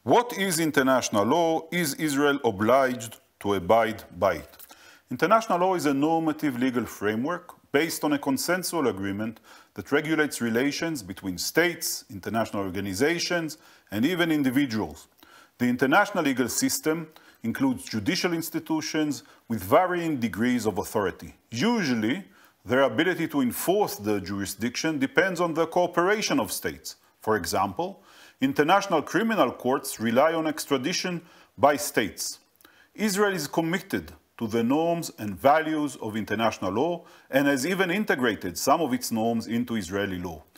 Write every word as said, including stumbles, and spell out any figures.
What is international law? Is Israel obliged to abide by it? International law is a normative legal framework based on a consensual agreement that regulates relations between states, international organizations, and even individuals. The international legal system includes judicial institutions with varying degrees of authority. Usually, their ability to enforce the jurisdiction depends on the cooperation of states. For example, international criminal courts rely on extradition by states. Israel is committed to the norms and values of international law and has even integrated some of its norms into Israeli law.